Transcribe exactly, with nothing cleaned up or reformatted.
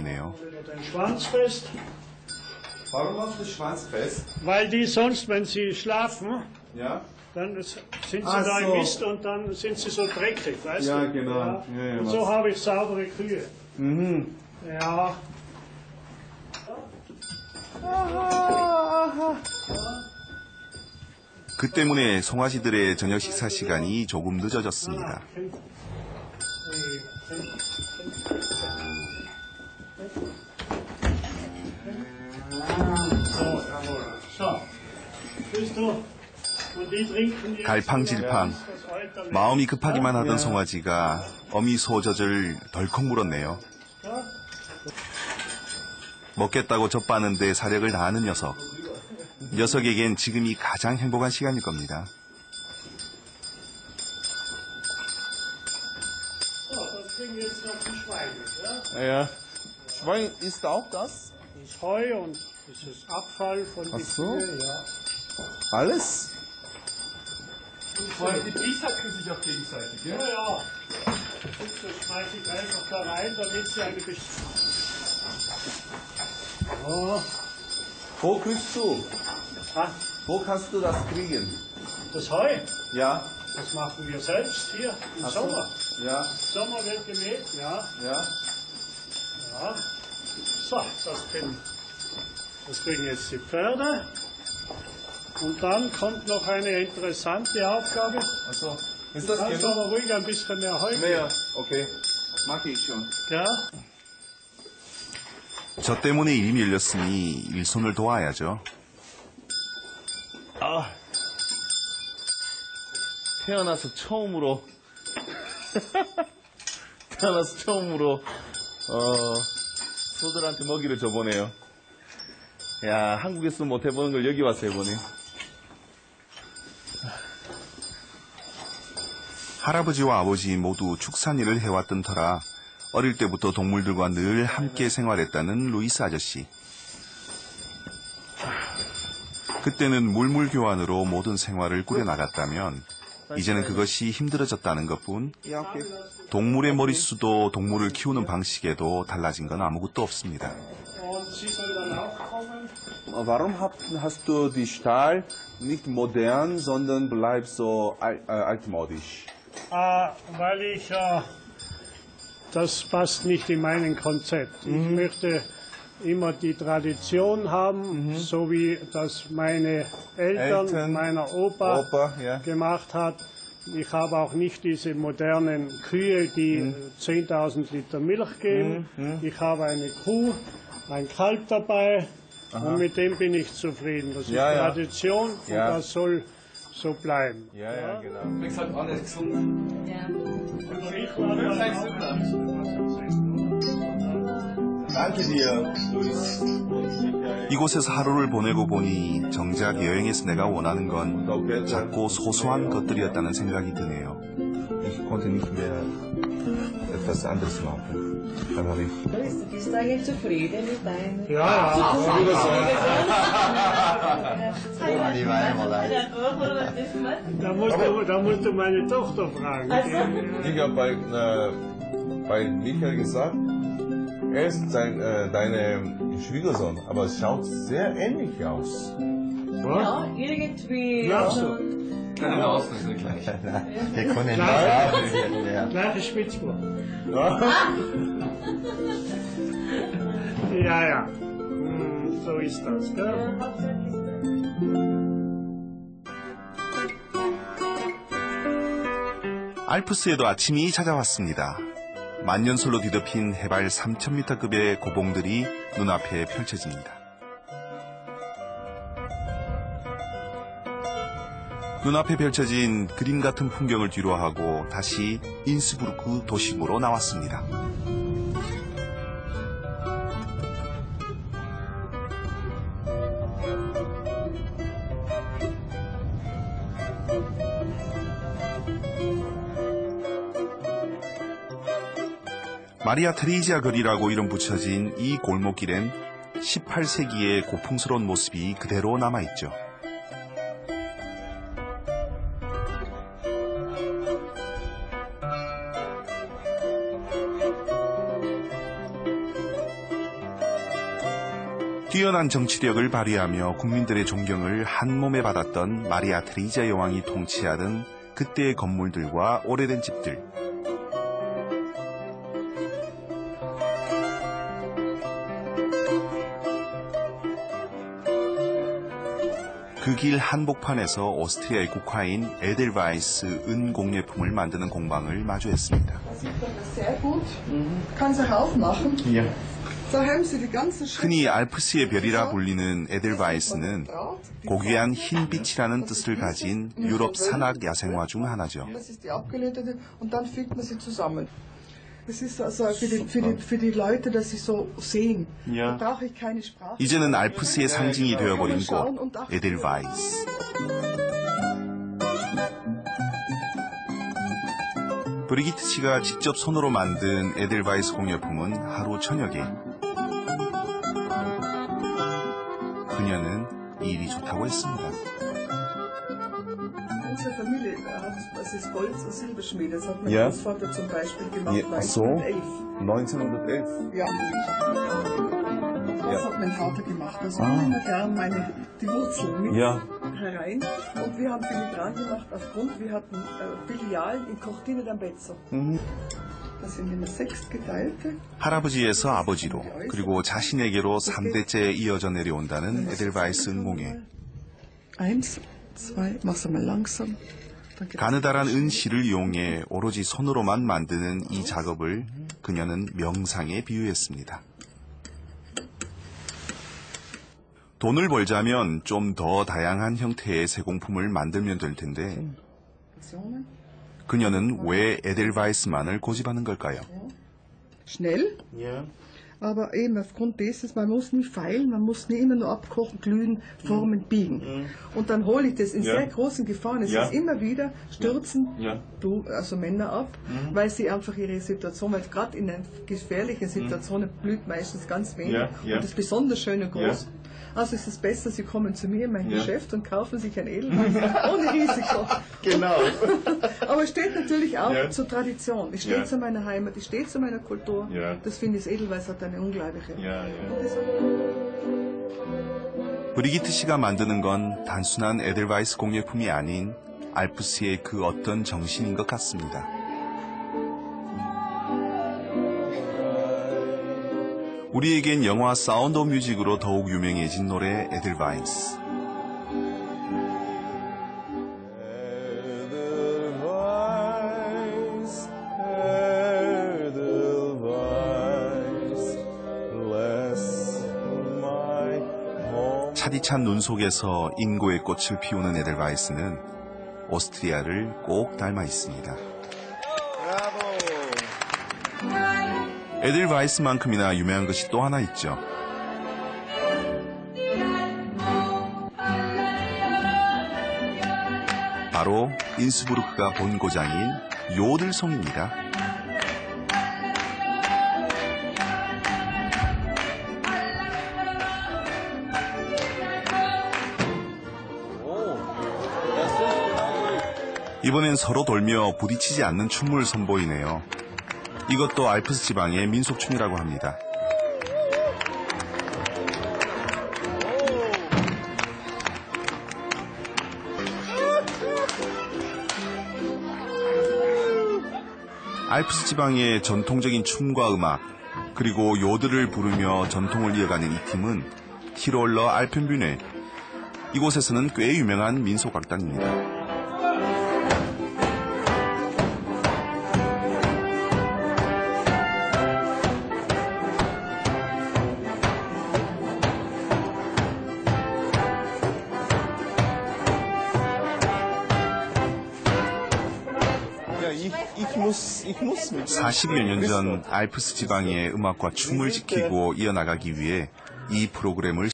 모습이네요. Den Schwanz fest. Warum machst du den Schwanz fest? Weil die sonst, wenn sie schlafen, Ja? dann sind sie Ach da so. im Mist und dann sind sie so dreckig, weißt Ja, du? genau. Ja. Ja, ja, und was- so habe ich saubere Kühe. Mhm. Ja. 그 때문에 송아지들의 저녁 식사 시간이 조금 늦어졌습니다. 갈팡질팡, 마음이 급하기만 하던 송아지가 어미 소젖을 덜컥 물었네요. 먹겠다고 젖바는데 사력을 다하는 녀석. 녀석에겐 지금이 가장 행복한 시간일 겁니다. Ja. Schwein isst auch das? Das Heu und dieses Abfall von Ach den so. Kühen, ja. Alles? Vor allem die Bisacken sich auch gegenseitig, Ja, ja? ja. Das schmeiße ich einfach da rein, damit sie eine Best oh. Wo kriegst du? Ah, Wo kannst du das kriegen? das Heu, Ja. das machen wir selbst hier im Ach so. Sommer. Ja. Im Sommer wird gemäht, ja. Ja. Ja. So, das kriegen, das kriegen jetzt die Pferde. Und dann kommt noch eine interessante Aufgabe. Achso. Ist das Kannst genug? aber ruhig ein bisschen mehr Heu. Mehr. Okay. Mach ich schon. Ja? 저 때문에 일이 밀렸으니 일손을 도와야죠. 아. 태어나서 처음으로 태어나서 처음으로 어 소들한테 먹이를 줘보네요. 야, 한국에서 못 해보는 걸 여기 와서 해보네. 할아버지와 아버지 모두 축산일을 해왔던 터라 어릴 때부터 동물들과 늘 함께 생활했다는 루이스 아저씨. 그때는 물물교환으로 모든 생활을 꾸려나갔다면 이제는 그것이 힘들어졌다는 것뿐 동물의 머릿수도 동물을 키우는 방식에도 달라진 건 아무것도 없습니다. Und sie soll dann auch kommen. Warum hast du die Stall nicht modern, sondern bleib so altmodisch? Ah, weil ich, äh, das passt nicht in mein Konzept. Ich möchte immer die Tradition haben, so wie das meine Eltern, Eltern, meiner Opa, Opa, ja. gemacht hat. Ich habe auch nicht diese modernen Kühe, die zehntausend Liter Milch geben. Ich habe eine Kuh, ein Kalb dabei und mit dem bin ich zufrieden. Das ist Ja, ja. Tradition und Ja. das soll so bleiben. Ja, ja, genau. Wie gesagt, alles gesund. Danke dir, Luis. 이곳에서 하루를 보내고 보니 정작 여행에서 내가 원하는 건 작고 소소한 것들이었다는 생각이 드네요. Ich konnte nicht mehr etwas anderes machen. Dann habe ich Luis, du bist eigentlich zufrieden mit deinem Ja, da musst, du, da musst du meine Tochter fragen. Ich habe bei, äh, bei Michael gesagt, er ist sein, äh, deine Schwiegersohn, aber es schaut sehr ähnlich aus. Ja, irgendwie. Ja, also, so. Keine Ausdrücke gleich. Wir können Gleiche, gleiche Spitzbuch. Ja, ja. Hm, so ist das, gell? 알프스에도 아침이 찾아왔습니다. 만년설로 뒤덮인 해발 삼천 미터급의 고봉들이 눈앞에 펼쳐집니다. 눈앞에 펼쳐진 그림 같은 풍경을 뒤로하고 다시 인스부르크 도심으로 나왔습니다. 마리아 테레지아 거리라고 이름 붙여진 이 골목길엔 십팔 세기의 고풍스러운 모습이 그대로 남아있죠. 뛰어난 정치력을 발휘하며 국민들의 존경을 한몸에 받았던 마리아 테레자 여왕이 통치하던 그때의 건물들과 오래된 집들. 그 길 한복판에서 오스트리아의 국화인 에델바이스 은공예품을 만드는 공방을 마주했습니다. Sehr gut. Kann sie aufmachen? Ja. Da haben Sie die ganze 흔히 알프스의 별이라 불리는 에델바이스는 고귀한 흰 빛이라는 뜻을 가진 유럽 산악 야생화 중 하나죠. Das ist die abgeleitete und dann fügt man sie zusammen. Das ist also für die, für die, für die Leute, dass sie so sehen. Ja. Da brauche ich keine Sprache. 이제는 알프스의 상징이 되어버린 곳, 에델바이스. 브리기트 씨가 직접 손으로 만든 에델바이스 공예품은 하루 저녁에. 그녀는 일이 좋다고 했습니다. Unsere Familie hat, das ist Holz- und Silberschmiede. Das hat mein Ja. Großvater zum Beispiel gemacht, Ja, ach so. neunzehnhundertelf. neunzehnhundertelf. Ja. Das hat mein Vater gemacht. Also ich nehme gern meine, die Wurzeln mit Ja. herein. Und wir haben filigran gemacht aufgrund, wir hatten äh, Filialen in Cortina d'Ampezzo. Das sind immer sechs geteilte. 할아버지에서 아버지로 그리고 자신에게로 삼 대째 이어져 내려온다는 에델바이스 은공예. Eins, zwei, mach's mal langsam. Dann geht's. 가느다란 은실을 이용해 오로지 손으로만 만드는 이 작업을 그녀는 명상에 비유했습니다. 돈을 벌자면 좀 더 다양한 형태의 새공품을 만들면 될 텐데 그녀는 왜 에델바이스만을 고집하는 걸까요? Schnell. Ja. Aber eben aufgrund dessen, man muss nie feilen, man muss nie immer nur abkochen, glühen, formen, biegen. Und dann hole ich das in Ja. sehr großen Gefahren. Es Ja. ist immer wieder, stürzen Ja. du, also Männer ab, weil sie einfach ihre Situation, weil gerade in einer gefährlichen Situation blüht meistens ganz wenig Ja. Ja. und ist besonders schön und groß. Ja. Also ist es besser, Sie kommen zu mir in mein Ja. Geschäft und kaufen sich ein Edelweiß ohne Risiko. Genau. Aber es steht natürlich auch Ja. zur Tradition. Es steht Ja. zu meiner Heimat, es steht zu meiner Kultur. Ja. Das finde ich, das Edelweiß hat eine unglaubliche. Ja, ja. 브리기트 씨가 만드는 건 단순한 에델바이스 공예품이 아닌 알프스의 그 어떤 정신인 것 같습니다. 우리에겐 영화 사운드 오브 뮤직으로 더욱 유명해진 노래 에델바이스. Edelweiss, Edelweiss, bless my home. 차디찬 눈 속에서 인고의 꽃을 피우는 에델바이스는 오스트리아를 꼭 닮아 있습니다. 에델바이스만큼이나 유명한 것이 또 하나 있죠. 바로 인스부르크가 본고장인 요들송입니다. 이번엔 서로 돌며 부딪히지 않는 춤을 선보이네요. 이것도 알프스 지방의 민속춤이라고 합니다. 알프스 지방의 전통적인 춤과 음악, 그리고 요들을 부르며 전통을 이어가는 이 팀은 티롤러 알펜뷸네. 이곳에서는 꽤 유명한 민속악단입니다. 사십여 년 전 알프스 지방의 음악과 춤을 지키고 이어나가기 위해 이 프로그램을